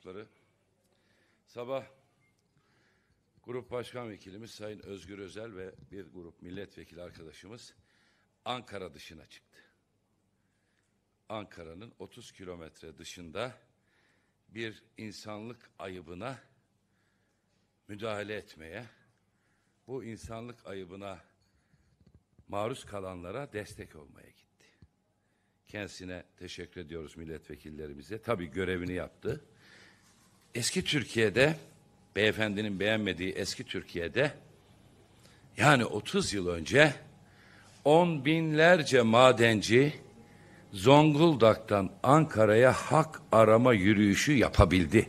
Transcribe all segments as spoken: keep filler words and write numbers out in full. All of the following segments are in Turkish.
mensupları, sabah Grup Başkan Vekilimiz Sayın Özgür Özel ve bir grup milletvekili arkadaşımız Ankara dışına çıktı. Ankara'nın otuz kilometre dışında bir insanlık ayıbına müdahale etmeye, bu insanlık ayıbına maruz kalanlara destek olmaya gitti. Kendisine teşekkür ediyoruz milletvekillerimize. Tabii görevini yaptı. Eski Türkiye'de, beyefendinin beğenmediği eski Türkiye'de, yani otuz yıl önce on binlerce madenci Zonguldak'tan Ankara'ya hak arama yürüyüşü yapabildi.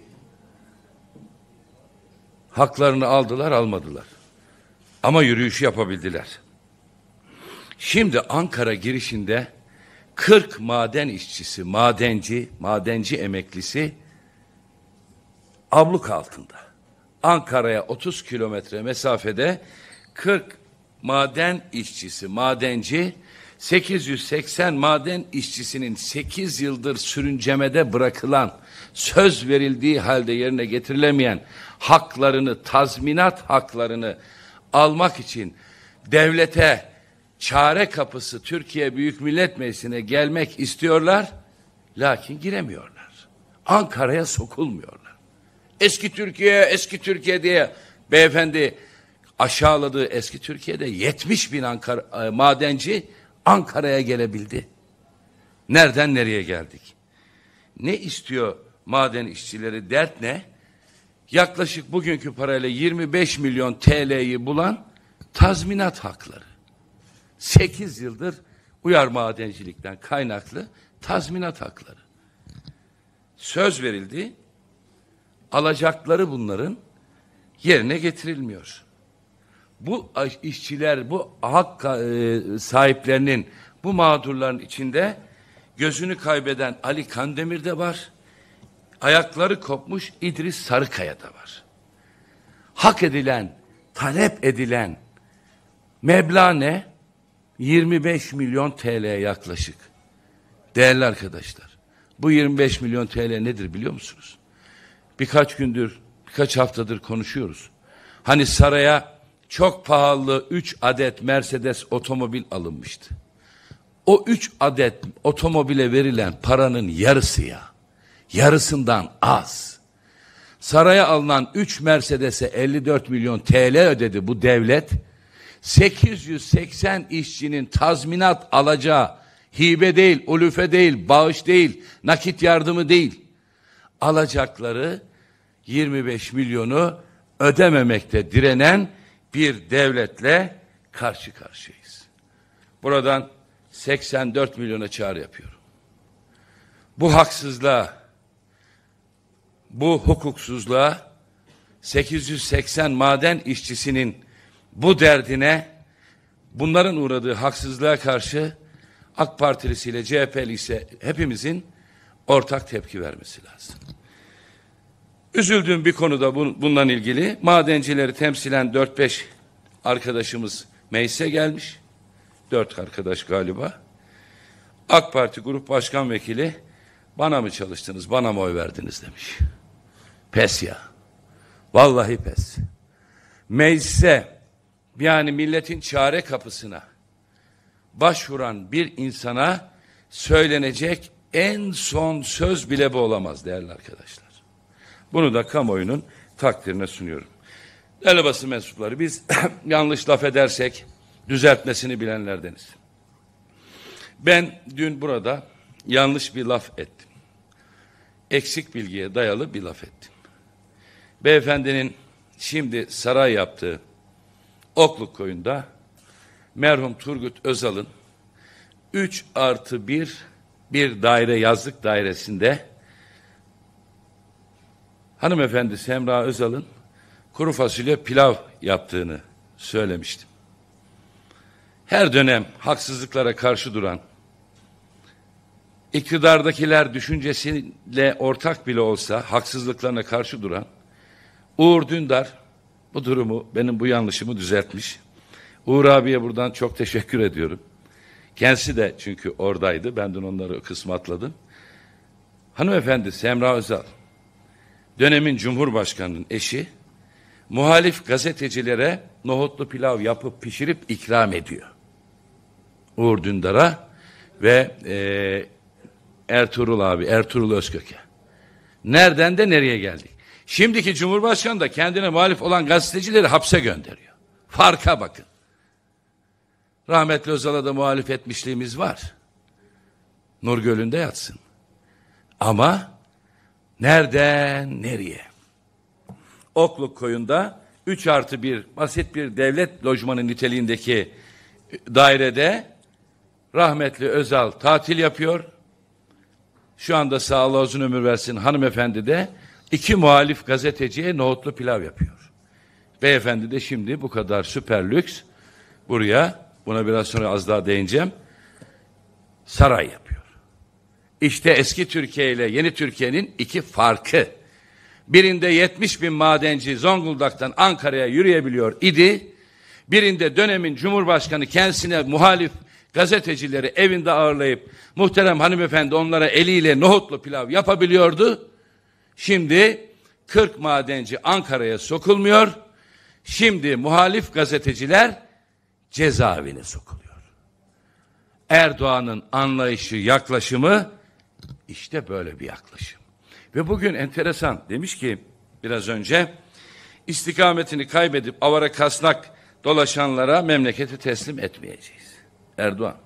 Haklarını aldılar, almadılar. Ama yürüyüşü yapabildiler. Şimdi Ankara girişinde kırk maden işçisi, madenci, madenci emeklisi abluk altında. Ankara'ya otuz kilometre mesafede kırk maden işçisi, madenci, sekiz yüz seksen maden işçisinin sekiz yıldır sürüncemede bırakılan, söz verildiği halde yerine getirilemeyen haklarını, tazminat haklarını almak için devlete çare kapısı Türkiye Büyük Millet Meclisi'ne gelmek istiyorlar, lakin giremiyorlar. Ankara'ya sokulmuyorlar. Eski Türkiye, eski Türkiye diye beyefendi aşağıladığı eski Türkiye'de yetmiş bin Ankara, madenci Ankara'ya gelebildi. Nereden nereye geldik? Ne istiyor maden işçileri, dert ne? Yaklaşık bugünkü parayla yirmi beş milyon T L'yi bulan tazminat hakları. sekiz yıldır uyar madencilikten kaynaklı tazminat hakları. Söz verildi, alacakları bunların yerine getirilmiyor. Bu işçiler, bu hak e, sahiplerinin, bu mağdurların içinde gözünü kaybeden Ali Kandemir de var. Ayakları kopmuş İdris Sarıkaya da var. Hak edilen, talep edilen meblağ ne? yirmi beş milyon T L yaklaşık. Değerli arkadaşlar, bu yirmi beş milyon T L nedir biliyor musunuz? Birkaç gündür, birkaç haftadır konuşuyoruz. Hani saraya çok pahalı üç adet Mercedes otomobil alınmıştı. O üç adet otomobile verilen paranın yarısı ya. Yarısından az. Saraya alınan üç Mercedes'e elli dört milyon T L ödedi bu devlet. sekiz yüz seksen işçinin tazminat alacağı, hibe değil, ulufe değil, bağış değil, nakit yardımı değil, alacakları yirmi beş milyonu ödememekte direnen bir devletle karşı karşıyayız. Buradan seksen dört milyona çağrı yapıyorum. Bu haksızlığa, bu hukuksuzluğa, sekiz yüz seksen maden işçisinin bu derdine, bunların uğradığı haksızlığa karşı AK Partilisiyle C H P'li ise hepimizin ortak tepki vermesi lazım. Üzüldüğüm bir konuda bununla ilgili madencileri temsilen dört beş arkadaşımız meclise gelmiş. Dört arkadaş galiba. AK Parti Grup Başkan Vekili bana mı çalıştınız, bana mı oy verdiniz demiş. Pes ya. Vallahi pes. Meclise, yani milletin çare kapısına başvuran bir insana söylenecek en son söz bile bu olamaz değerli arkadaşlar. Bunu da kamuoyunun takdirine sunuyorum. Değerli basın mensupları, biz yanlış laf edersek düzeltmesini bilenlerdeniz. Ben dün burada yanlış bir laf ettim. Eksik bilgiye dayalı bir laf ettim. Beyefendinin şimdi saray yaptığı Okluk Koyu'nda merhum Turgut Özal'ın üç artı bir bir daire, yazlık dairesinde hanımefendi Semra Özal'ın kuru fasulye pilav yaptığını söylemiştim. Her dönem haksızlıklara karşı duran, iktidardakiler düşüncesiyle ortak bile olsa haksızlıklarına karşı duran Uğur Dündar bu durumu, benim bu yanlışımı düzeltmiş. Uğur abiye buradan çok teşekkür ediyorum. Kendisi de çünkü oradaydı. Ben dün onları kısmı atladım. Hanımefendi Semra Özal dönemin Cumhurbaşkanı'nın eşi muhalif gazetecilere nohutlu pilav yapıp pişirip ikram ediyor. Uğur Dündar'a ve e, Ertuğrul abi, Ertuğrul Özkök'e. Nereden de nereye geldik? Şimdiki Cumhurbaşkanı da kendine muhalif olan gazetecileri hapse gönderiyor. Farka bakın. Rahmetli Özal'a da muhalif etmişliğimiz var. Nurgöl'ünde yatsın. Ama nereden nereye? Okluk Koyun'da üç artı bir basit bir devlet lojmanı niteliğindeki dairede rahmetli Özal tatil yapıyor. Şu anda sağ Allah uzun ömür versin hanımefendi de iki muhalif gazeteciye nohutlu pilav yapıyor. Beyefendi de şimdi bu kadar süper lüks buraya, buna biraz sonra az daha değineceğim, saray yapıyor. İşte eski Türkiye ile yeni Türkiye'nin iki farkı. Birinde yetmiş bin madenci Zonguldak'tan Ankara'ya yürüyebiliyor idi. Birinde dönemin Cumhurbaşkanı kendisine muhalif gazetecileri evinde ağırlayıp muhterem hanımefendi onlara eliyle nohutlu pilav yapabiliyordu. Şimdi kırk madenci Ankara'ya sokulmuyor. Şimdi muhalif gazeteciler cezaevine sokuluyor. Erdoğan'ın anlayışı, yaklaşımı işte böyle bir yaklaşım. Ve bugün enteresan, demiş ki biraz önce, istikametini kaybedip avara kasnak dolaşanlara memleketi teslim etmeyeceğiz. Erdoğan,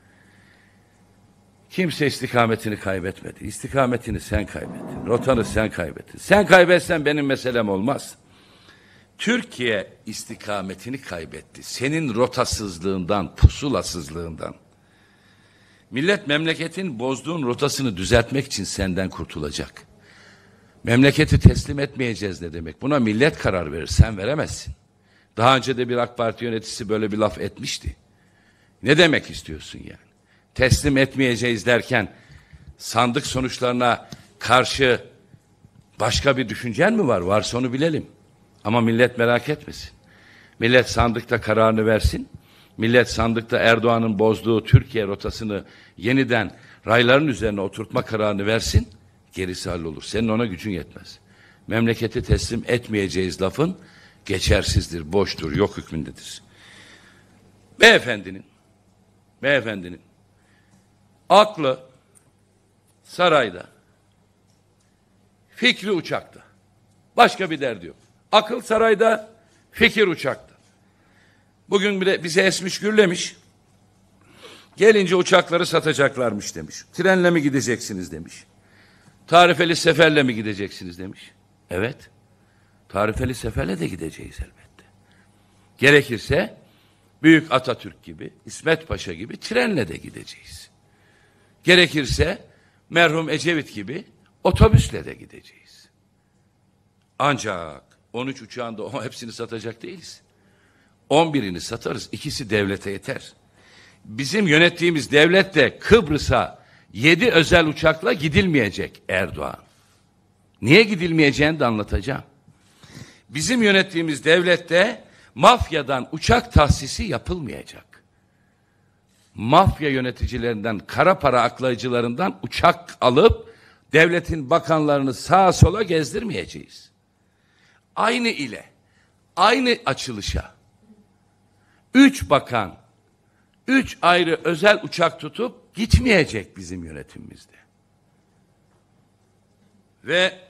kimse istikametini kaybetmedi. İstikametini sen kaybettin. Rotanı sen kaybettin. Sen kaybetsen benim meselem olmaz. Türkiye istikametini kaybetti. Senin rotasızlığından, pusulasızlığından. Millet memleketin bozduğun rotasını düzeltmek için senden kurtulacak. Memleketi teslim etmeyeceğiz ne demek? Buna millet karar verir, sen veremezsin. Daha önce de bir AK Parti yöneticisi böyle bir laf etmişti. Ne demek istiyorsun yani? Teslim etmeyeceğiz derken sandık sonuçlarına karşı başka bir düşüncen mi var? Varsa onu bilelim. Ama millet merak etmesin. Millet sandıkta kararını versin. Millet sandıkta Erdoğan'ın bozduğu Türkiye rotasını yeniden rayların üzerine oturtma kararını versin. Gerisi hallolur. Senin ona gücün yetmez. Memleketi teslim etmeyeceğiz lafın geçersizdir, boştur, yok hükmündedir. Beyefendinin beyefendinin aklı sarayda, fikri uçakta. Başka bir derdi yok. Akıl sarayda, fikir uçakta. Bugün bile bize esmiş gürlemiş. Gelince uçakları satacaklarmış demiş. Trenle mi gideceksiniz demiş. Tarifeli seferle mi gideceksiniz demiş. Evet. Tarifeli seferle de gideceğiz elbette. Gerekirse Büyük Atatürk gibi, İsmet Paşa gibi trenle de gideceğiz. Gerekirse merhum Ecevit gibi otobüsle de gideceğiz. Ancak on üç uçağında hepsini satacak değiliz. on birini satarız. İkisi devlete yeter. Bizim yönettiğimiz devlette Kıbrıs'a yedi özel uçakla gidilmeyecek Erdoğan. Niye gidilmeyeceğini de anlatacağım. Bizim yönettiğimiz devlette mafyadan uçak tahsisi yapılmayacak. Mafya yöneticilerinden, kara para aklayıcılarından uçak alıp devletin bakanlarını sağa sola gezdirmeyeceğiz. Aynı ile, aynı açılışa üç bakan, üç ayrı özel uçak tutup gitmeyecek bizim yönetimimizde. Ve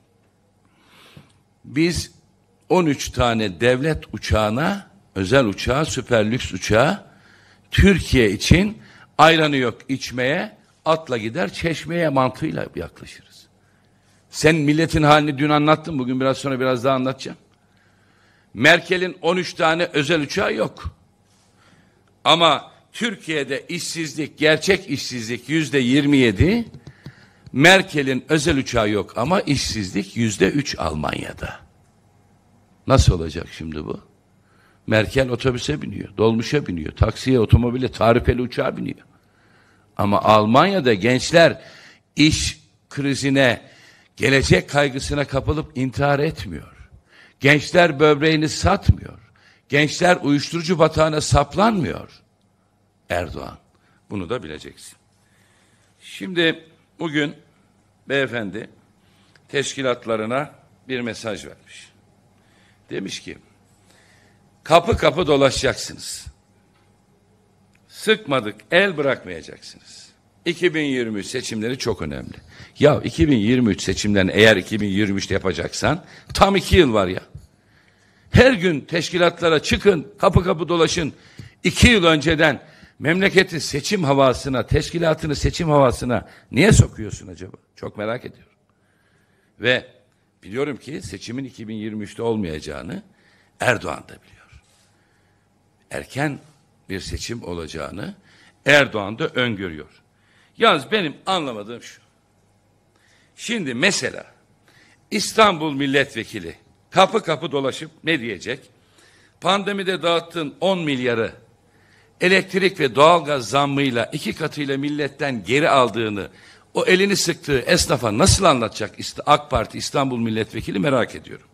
biz on üç tane devlet uçağına, özel uçağa, süper lüks uçağa Türkiye için ayranı yok içmeye, atla gider Çeşme'ye mantığıyla yaklaşırız. Sen milletin halini dün anlattın, bugün biraz sonra biraz daha anlatacağım. Merkel'in on üç tane özel uçağı yok. Ama Türkiye'de işsizlik, gerçek işsizlik yüzde yirmi yedi. Merkel'in özel uçağı yok ama işsizlik yüzde üç Almanya'da. Nasıl olacak şimdi bu? Merkel otobüse biniyor, dolmuşa biniyor, taksiye, otomobile, tarifeli uçağa biniyor. Ama Almanya'da gençler iş krizine, gelecek kaygısına kapılıp intihar etmiyor. Gençler böbreğini satmıyor. Gençler uyuşturucu batağına saplanmıyor. Erdoğan. Bunu da bileceksin. Şimdi bugün beyefendi teşkilatlarına bir mesaj vermiş. Demiş ki, kapı kapı dolaşacaksınız. Sıkmadık, el bırakmayacaksınız. iki bin yirmi üç seçimleri çok önemli. Ya iki bin yirmi üç seçimlerini eğer iki bin yirmi üçte yapacaksan tam iki yıl var ya. Her gün teşkilatlara çıkın, kapı kapı dolaşın. İki yıl önceden memleketi seçim havasına, teşkilatını seçim havasına niye sokuyorsun acaba? Çok merak ediyorum. Ve biliyorum ki seçimin iki bin yirmi üçte olmayacağını Erdoğan da biliyor. Erken bir seçim olacağını Erdoğan da öngörüyor. Yalnız benim anlamadığım şu. Şimdi mesela İstanbul milletvekili kapı kapı dolaşıp ne diyecek? Pandemide dağıttığın on milyarı elektrik ve doğalgaz zammıyla iki katıyla milletten geri aldığını, o elini sıktığı esnafa nasıl anlatacak AK Parti İstanbul milletvekili merak ediyorum.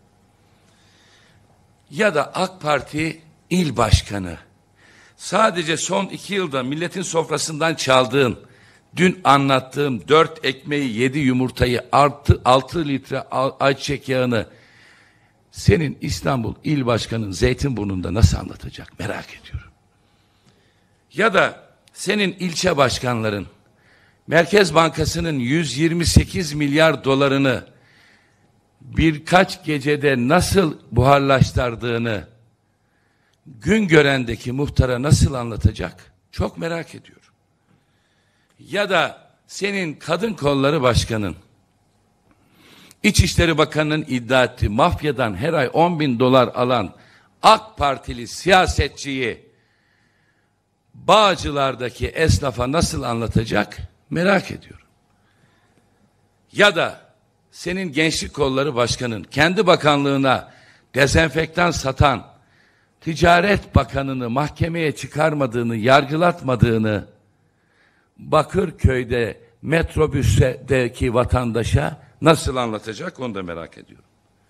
Ya da AK Parti il başkanı sadece son iki yılda milletin sofrasından çaldığın, dün anlattığım dört ekmeği, yedi yumurtayı, artı altı litre ayçiçek yağını senin İstanbul il başkanın Zeytinburnu'nda nasıl anlatacak merak ediyorum. Ya da senin ilçe başkanların Merkez Bankası'nın yüz yirmi sekiz milyar dolarını birkaç gecede nasıl buharlaştırdığını Güngören'deki muhtara nasıl anlatacak? Çok merak ediyorum. Ya da senin kadın kolları başkanın, İçişleri Bakanı'nın iddia ettiği mafyadan her ay on bin dolar alan AK Partili siyasetçiyi Bağcılar'daki esnafa nasıl anlatacak merak ediyorum. Ya da senin gençlik kolları başkanın kendi bakanlığına dezenfektan satan Ticaret Bakanı'nı mahkemeye çıkarmadığını, yargılatmadığını Bakırköy'de metrobüsteki vatandaşa nasıl anlatacak onu da merak ediyorum.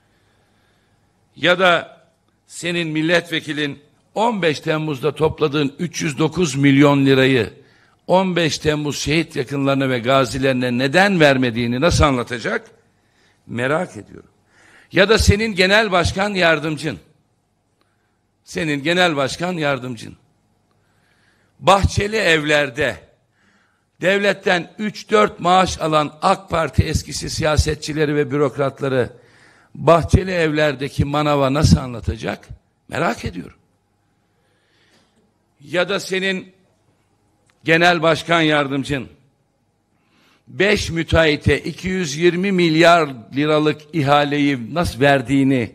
Ya da senin milletvekilin on beş Temmuz'da topladığın üç yüz dokuz milyon lirayı on beş Temmuz şehit yakınlarına ve gazilerine neden vermediğini nasıl anlatacak merak ediyorum. Ya da senin genel başkan yardımcın, senin genel başkan yardımcın Bahçeli Evler'de devletten üç dört maaş alan AK Parti eskisi siyasetçileri ve bürokratları Bahçeli Evler'deki manava nasıl anlatacak merak ediyorum. Ya da senin genel başkan yardımcın beş müteahhite iki yüz yirmi milyar liralık ihaleyi nasıl verdiğini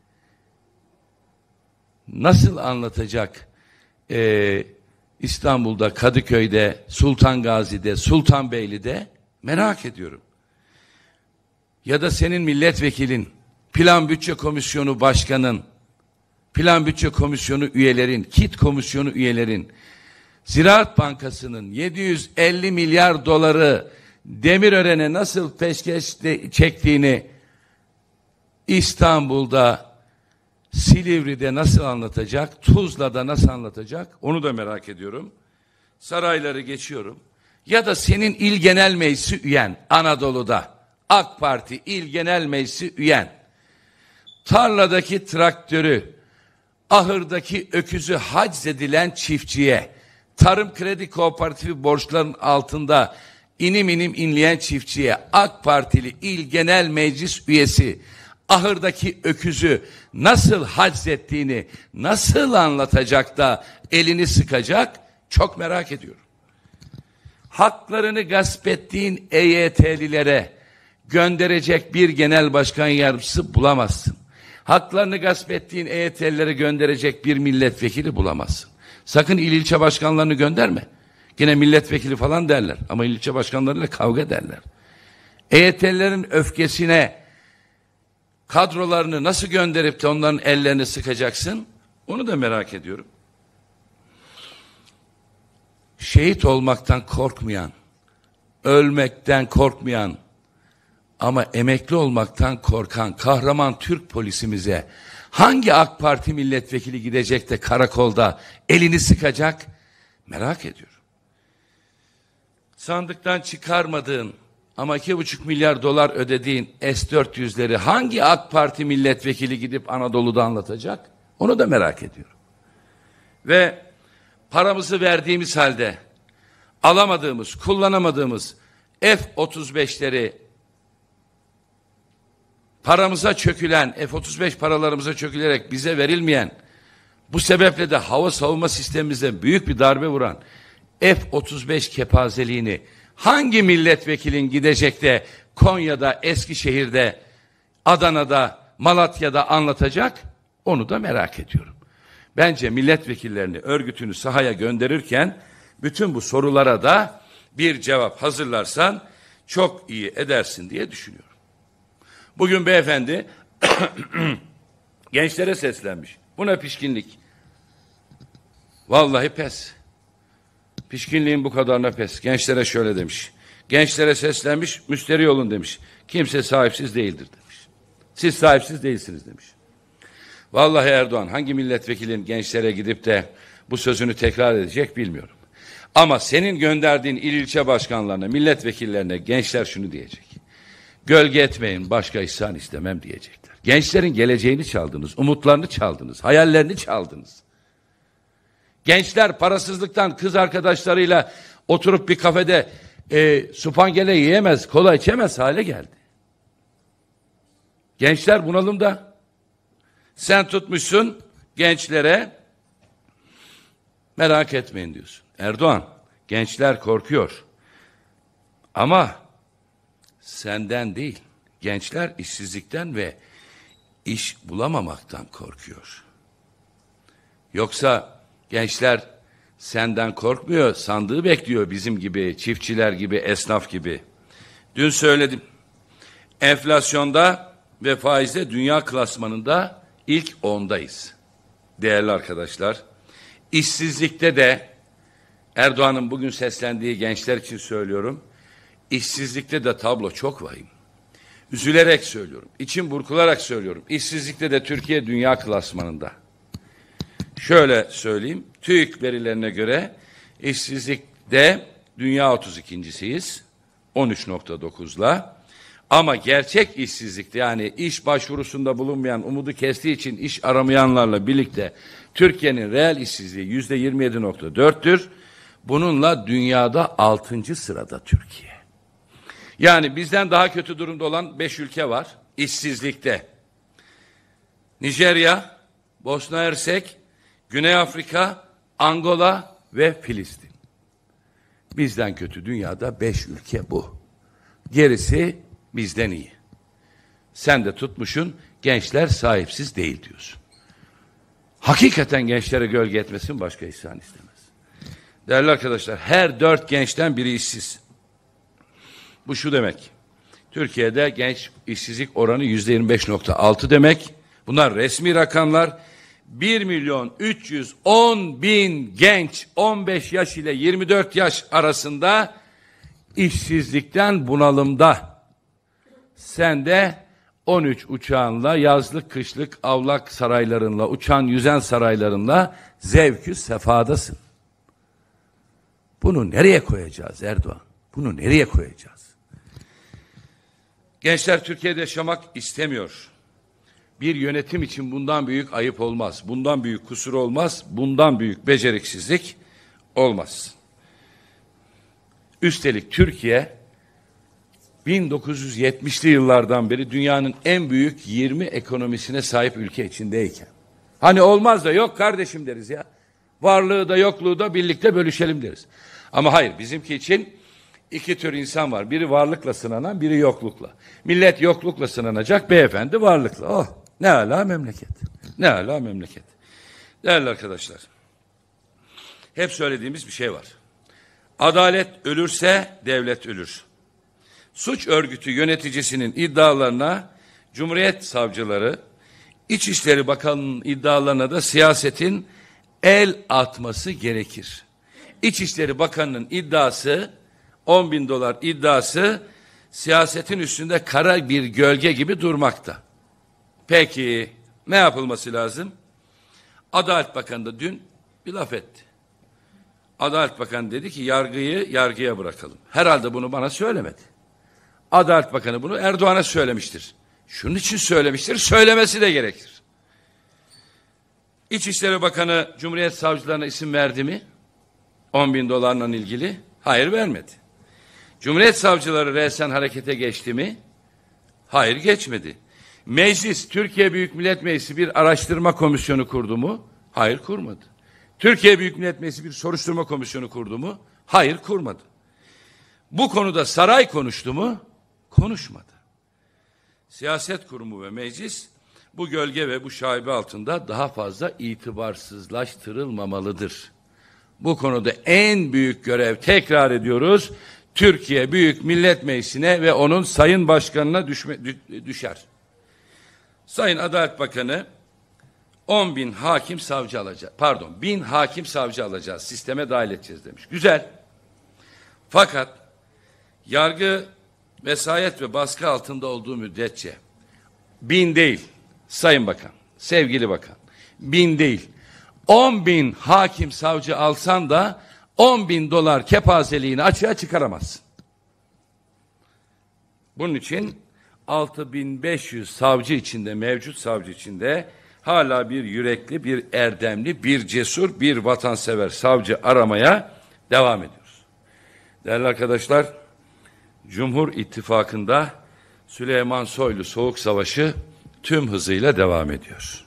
nasıl anlatacak ee, İstanbul'da, Kadıköy'de, Sultan Gazi'de, Sultanbeyli'de merak ediyorum. Ya da senin milletvekilin, Plan Bütçe Komisyonu Başkanın, Plan Bütçe Komisyonu üyelerin, KİT Komisyonu üyelerin, Ziraat Bankası'nın yedi yüz elli milyar doları Demirören'e nasıl peşkeş çektiğini İstanbul'da, Silivri'de nasıl anlatacak, Tuzla'da nasıl anlatacak onu da merak ediyorum. Sarayları geçiyorum. Ya da senin il genel meclisi üyen Anadolu'da, AK Parti il genel meclisi üyen, tarladaki traktörü, ahırdaki öküzü haczedilen çiftçiye, tarım kredi kooperatifi borçların altında inim inim inleyen çiftçiye AK Partili il genel meclis üyesi ahırdaki öküzü nasıl haczettiğini nasıl anlatacak da elini sıkacak çok merak ediyorum. Haklarını gasp ettiğin E Y T'lilere gönderecek bir genel başkan yardımcısı bulamazsın. Haklarını gasp ettiğin E Y T'lilere gönderecek bir milletvekili bulamazsın. Sakın il ilçe başkanlarını gönderme. Yine milletvekili falan derler ama il ilçe başkanlarıyla kavga derler. E Y T'lilerin öfkesine kadrolarını nasıl gönderip de onların ellerini sıkacaksın? Onu da merak ediyorum. Şehit olmaktan korkmayan, ölmekten korkmayan ama emekli olmaktan korkan kahraman Türk polisimize hangi AK Parti milletvekili gidecek de karakolda elini sıkacak? Merak ediyorum. Sandıktan çıkarmadığın Ama iki buçuk milyar dolar ödediğin S dört yüzleri hangi AK Parti milletvekili gidip Anadolu'da anlatacak? Onu da merak ediyorum. Ve paramızı verdiğimiz halde alamadığımız, kullanamadığımız F otuz beşleri paramıza çökülen, F otuz beş paralarımıza çökülerek bize verilmeyen, bu sebeple de hava savunma sistemimize büyük bir darbe vuran F otuz beş kepazeliğini hangi milletvekilin gidecek de Konya'da, Eskişehir'de, Adana'da, Malatya'da anlatacak? Onu da merak ediyorum. Bence milletvekillerini, örgütünü sahaya gönderirken bütün bu sorulara da bir cevap hazırlarsan çok iyi edersin diye düşünüyorum. Bugün beyefendi gençlere seslenmiş. Bu ne pişkinlik? Vallahi pes. Pişkinliğin bu kadarına pes. Gençlere şöyle demiş. Gençlere seslenmiş, müşteri olun demiş. Kimse sahipsiz değildir demiş. Siz sahipsiz değilsiniz demiş. Vallahi Erdoğan hangi milletvekilinin gençlere gidip de bu sözünü tekrar edecek bilmiyorum. Ama senin gönderdiğin il ilçe başkanlarına, milletvekillerine gençler şunu diyecek. Gölge etmeyin, başka ihsan istemem diyecekler. Gençlerin geleceğini çaldınız, umutlarını çaldınız, hayallerini çaldınız. Gençler parasızlıktan kız arkadaşlarıyla oturup bir kafede e, supangele yiyemez, kola içemez hale geldi. Gençler bunalımda. Sen tutmuşsun gençlere merak etmeyin diyorsun. Erdoğan, gençler korkuyor. Ama senden değil, gençler işsizlikten ve iş bulamamaktan korkuyor. Yoksa gençler senden korkmuyor, sandığı bekliyor bizim gibi, çiftçiler gibi, esnaf gibi. Dün söyledim, enflasyonda ve faizde dünya klasmanında ilk ondayız. Değerli arkadaşlar, işsizlikte de Erdoğan'ın bugün seslendiği gençler için söylüyorum, işsizlikte de tablo çok vahim. Üzülerek söylüyorum, içim burkularak söylüyorum, işsizlikte de Türkiye dünya klasmanında. Şöyle söyleyeyim, TÜİK verilerine göre işsizlikte dünya otuz ikincisiyiz, on üç nokta dokuzla. Ama gerçek işsizlikte, yani iş başvurusunda bulunmayan, umudu kestiği için iş aramayanlarla birlikte Türkiye'nin reel işsizliği yüzde yirmi yedi nokta dörttür. Bununla dünyada altıncı sırada Türkiye. Yani bizden daha kötü durumda olan beş ülke var işsizlikte. Nijerya, Bosna Hersek, Güney Afrika, Angola ve Filistin. Bizden kötü dünyada beş ülke bu. Gerisi bizden iyi. Sen de tutmuşsun, gençler sahipsiz değil diyorsun. Hakikaten gençlere gölge etmesin, başka ihsan istemez. Değerli arkadaşlar, her dört gençten biri işsiz. Bu şu demek, Türkiye'de genç işsizlik oranı yüzde yirmi beş nokta altı demek. Bunlar resmi rakamlar. bir milyon üç yüz on bin genç on beş yaş ile yirmi dört yaş arasında işsizlikten bunalımda. Sen de on üç uçağınla, yazlık kışlık avlak saraylarınla, uçan yüzen saraylarınla zevkü sefadasın. Bunu nereye koyacağız Erdoğan? Bunu nereye koyacağız? Gençler Türkiye'de yaşamak istemiyor. Bir yönetim için bundan büyük ayıp olmaz. Bundan büyük kusur olmaz. Bundan büyük beceriksizlik olmaz. Üstelik Türkiye bin dokuz yüz yetmişli yıllardan beri dünyanın en büyük yirmi ekonomisine sahip ülke içindeyken. Hani olmaz da yok kardeşim deriz ya. Varlığı da yokluğu da birlikte bölüşelim deriz. Ama hayır, bizimki için iki tür insan var. Biri varlıkla sınanan, biri yoklukla. Millet yoklukla sınanacak, beyefendi varlıkla. Oh, ne ala memleket. Ne ala memleket. Değerli arkadaşlar, hep söylediğimiz bir şey var. Adalet ölürse devlet ölür. Suç örgütü yöneticisinin iddialarına Cumhuriyet savcıları, İçişleri Bakanı'nın iddialarına da siyasetin el atması gerekir. İçişleri Bakanı'nın iddiası, on bin dolar iddiası siyasetin üstünde kara bir gölge gibi durmakta. Peki ne yapılması lazım? Adalet Bakanı da dün bir laf etti. Adalet Bakanı dedi ki yargıyı yargıya bırakalım. Herhalde bunu bana söylemedi. Adalet Bakanı bunu Erdoğan'a söylemiştir. Şunun için söylemiştir, söylemesi de gerekir. İçişleri Bakanı Cumhuriyet savcılarına isim verdi mi? on bin dolarla ilgili. Hayır, vermedi. Cumhuriyet savcıları resen harekete geçti mi? Hayır, geçmedi. Meclis, Türkiye Büyük Millet Meclisi bir araştırma komisyonu kurdu mu? Hayır, kurmadı. Türkiye Büyük Millet Meclisi bir soruşturma komisyonu kurdu mu? Hayır, kurmadı. Bu konuda saray konuştu mu? Konuşmadı. Siyaset kurumu ve meclis bu gölge ve bu şaibe altında daha fazla itibarsızlaştırılmamalıdır. Bu konuda en büyük görev, tekrar ediyoruz, Türkiye Büyük Millet Meclisi'ne ve onun Sayın Başkanı'na düşme, düşer. Sayın Adalet Bakanı on bin hakim savcı alacak. Pardon, bin hakim savcı alacağız. Sisteme dahil edeceğiz demiş. Güzel. Fakat yargı vesayet ve baskı altında olduğu müddetçe bin değil, Sayın Bakan, sevgili Bakan, bin değil, on bin hakim savcı alsan da on bin dolar kepazeliğini açığa çıkaramazsın. Bunun için altı bin beş yüz savcı içinde, mevcut savcı içinde hala bir yürekli, bir erdemli, bir cesur, bir vatansever savcı aramaya devam ediyoruz. Değerli arkadaşlar, Cumhur İttifakı'nda Süleyman Soylu Soğuk Savaşı tüm hızıyla devam ediyor.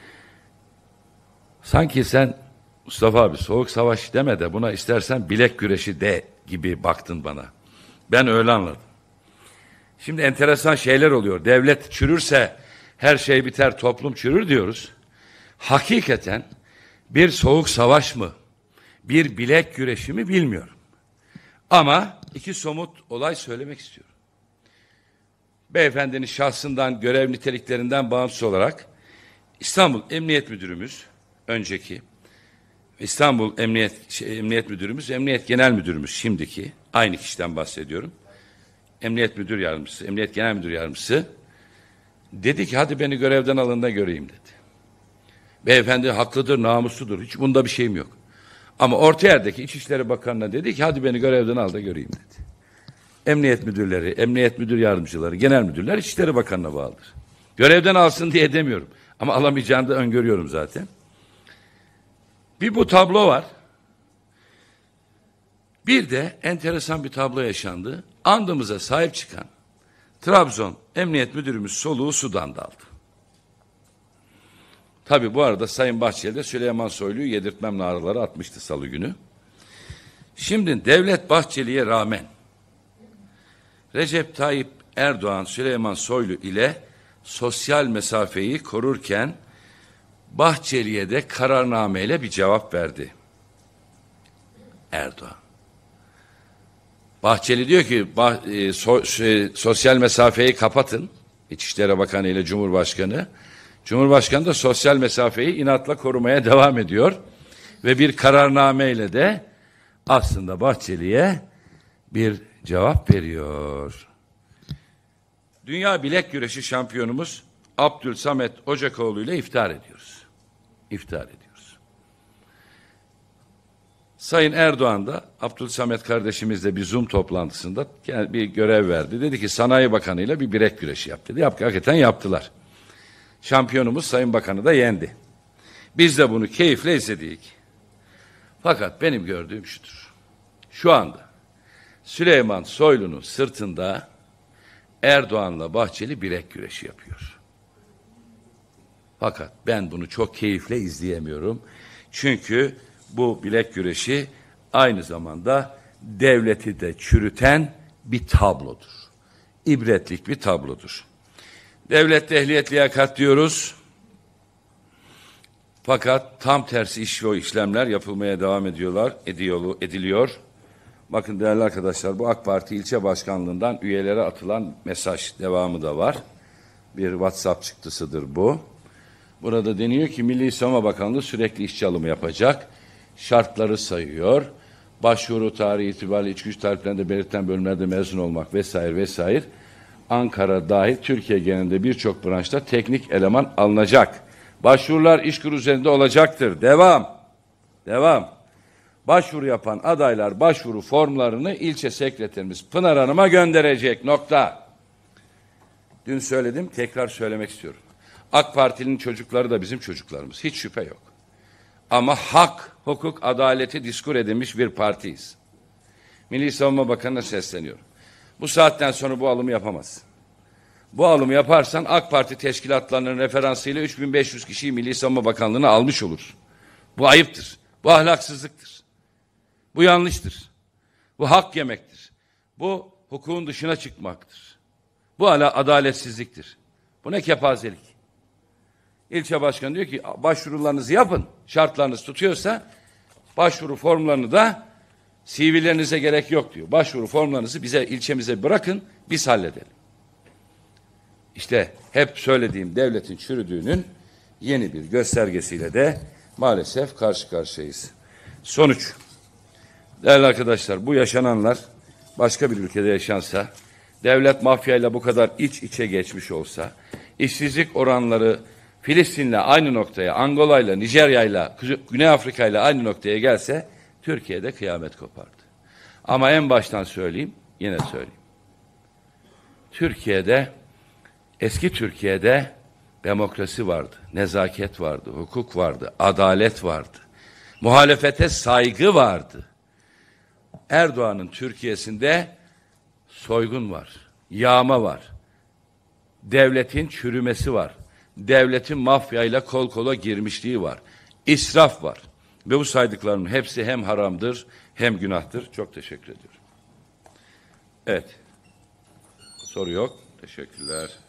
Sanki sen Mustafa abi Soğuk Savaş deme de buna istersen bilek güreşi de gibi baktın bana. Ben öyle anladım. Şimdi enteresan şeyler oluyor. Devlet çürürse her şey biter, toplum çürür diyoruz. Hakikaten bir soğuk savaş mı, bir bilek güreşi mi bilmiyorum. Ama iki somut olay söylemek istiyorum. Beyefendinin şahsından, görev niteliklerinden bağımsız olarak İstanbul Emniyet Müdürümüz, önceki İstanbul Emniyet şey, Emniyet Müdürümüz, Emniyet Genel Müdürümüz şimdiki, aynı kişiden bahsediyorum. Emniyet Müdür Yardımcısı, Emniyet Genel Müdür Yardımcısı dedi ki hadi beni görevden alın da göreyim dedi. Beyefendi haklıdır, namusludur. Hiç bunda bir şeyim yok. Ama orta yerdeki İçişleri Bakanı'na dedi ki hadi beni görevden al da göreyim dedi. Emniyet müdürleri, emniyet müdür yardımcıları, genel müdürler İçişleri Bakanı'na bağlıdır. Görevden alsın diye demiyorum. Ama alamayacağını da öngörüyorum zaten. Bir bu tablo var. Bir de enteresan bir tablo yaşandı. Andımıza sahip çıkan Trabzon Emniyet Müdürümüz soluğu Sudan'da aldı. Tabii bu arada Sayın Bahçeli de Süleyman Soylu'yu yedirtmem naraları atmıştı salı günü. Şimdi Devlet Bahçeli'ye rağmen Recep Tayyip Erdoğan Süleyman Soylu ile sosyal mesafeyi korurken Bahçeli'ye de kararnameyle bir cevap verdi Erdoğan. Bahçeli diyor ki bah, e, so, e, sosyal mesafeyi kapatın. İçişleri Bakanı ile Cumhurbaşkanı. Cumhurbaşkanı da sosyal mesafeyi inatla korumaya devam ediyor. Ve bir kararnameyle de aslında Bahçeli'ye bir cevap veriyor. Dünya bilek güreşi şampiyonumuz Abdülsamet Ocakoğlu ile iftar ediyoruz. İftar ediyoruz. Sayın Erdoğan da Abdülsamet kardeşimizle bir Zoom toplantısında bir görev verdi. Dedi ki Sanayi Bakanı ile bir bilek güreşi yap dedi. Yap, hakikaten yaptılar. Şampiyonumuz Sayın Bakanı da yendi. Biz de bunu keyifle izledik. Fakat benim gördüğüm şudur. Şu anda Süleyman Soylu'nun sırtında Erdoğan'la Bahçeli bilek güreşi yapıyor. Fakat ben bunu çok keyifle izleyemiyorum. Çünkü bu bilek güreşi aynı zamanda devleti de çürüten bir tablodur. İbretlik bir tablodur. Devlette ehliyet liyakat diyoruz. Fakat tam tersi iş ve işlemler yapılmaya devam ediyorlar, ediyor, ediliyor. Bakın değerli arkadaşlar, bu AK Parti ilçe başkanlığından üyelere atılan mesaj devamı da var. Bir WhatsApp çıktısıdır bu. Burada deniyor ki Milli Savunma Bakanlığı sürekli işçi alımı yapacak. Şartları sayıyor. Başvuru tarihi itibariyle iç güç taliplerinde belirtilen bölümlerde mezun olmak vesaire vesaire. Ankara dahil Türkiye genelinde birçok branşta teknik eleman alınacak. Başvurular İşkur üzerinde olacaktır. Devam. Devam. başvuru yapan adaylar başvuru formlarını ilçe sekreterimiz Pınar Hanım'a gönderecek. Nokta. Dün söyledim, tekrar söylemek istiyorum. AK Parti'nin çocukları da bizim çocuklarımız. Hiç şüphe yok. Ama hak, hukuk, adaleti diskur edilmiş bir partiyiz. Milli Savunma Bakanı'na sesleniyorum. Bu saatten sonra bu alımı yapamazsın. Bu alımı yaparsan AK Parti teşkilatlarının referansıyla üç bin beş yüz kişiyi Milli Savunma Bakanlığı'na almış olursun. Bu ayıptır. Bu ahlaksızlıktır. Bu yanlıştır. Bu hak yemektir. Bu hukukun dışına çıkmaktır. Bu hala adaletsizliktir. Bu ne kepazelik. İlçe başkanı diyor ki başvurularınızı yapın. Şartlarınız tutuyorsa başvuru formlarını da C V'lerinize gerek yok diyor. Başvuru formlarınızı bize, ilçemize bırakın, biz halledelim. İşte hep söylediğim devletin çürüdüğünün yeni bir göstergesiyle de maalesef karşı karşıyayız. Sonuç. Değerli arkadaşlar, bu yaşananlar başka bir ülkede yaşansa, devlet mafyayla bu kadar iç içe geçmiş olsa, işsizlik oranları Filistin'le aynı noktaya, Angola'yla, Nijerya'yla, Güney Afrika'yla aynı noktaya gelse, Türkiye'de kıyamet kopardı. Ama en baştan söyleyeyim, yine söyleyeyim. Türkiye'de, eski Türkiye'de demokrasi vardı, nezaket vardı, hukuk vardı, adalet vardı. Muhalefete saygı vardı. Erdoğan'ın Türkiye'sinde soygun var, yağma var, devletin çürümesi var, devletin mafyayla kol kola girmişliği var, israf var. Ve bu saydıklarımın hepsi hem haramdır hem günahtır. Çok teşekkür ediyorum. Evet. Soru yok. Teşekkürler.